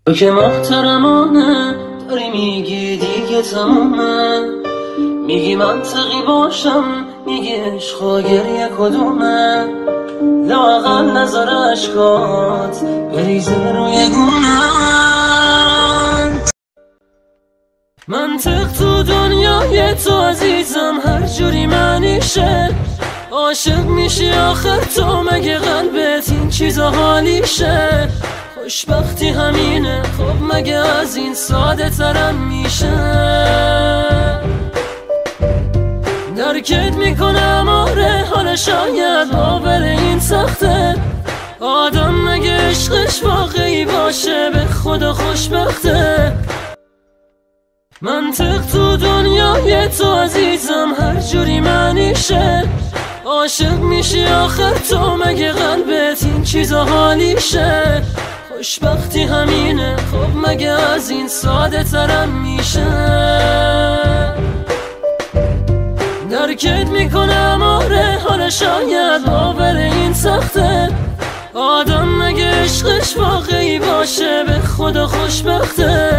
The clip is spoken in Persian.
تو که محترمانه داری میگی دیگه تمومه، میگی منطقی باشم، میگی عشق و گریه کدومه، لااقل نظر عشقات بریزه روی گونه‌ام. منطق تو دنیای تو عزیزم هر جوری معنیشه، عاشق میشی آخر تو مگه قلبت این چیزا حالیشه، خوشبختی همینه خب مگه از این ساده ترم میشه، درکت میکنم آره حالا شاید باور این سخته، آدم مگه عشقش واقعی باشه به خدا خوشبخته، منطق تو دنیای تو عزیزم هر جوری معنیشه، عاشق میشی آخر تو مگه قلبت این چیزا حالیشه، خوشبختی همینه خب مگه از این ساده ترم میشه، درکت میکنم آره حالا شاید باور این سخته، آدم مگه عشقش واقعی باشه به خدا خوشبخته.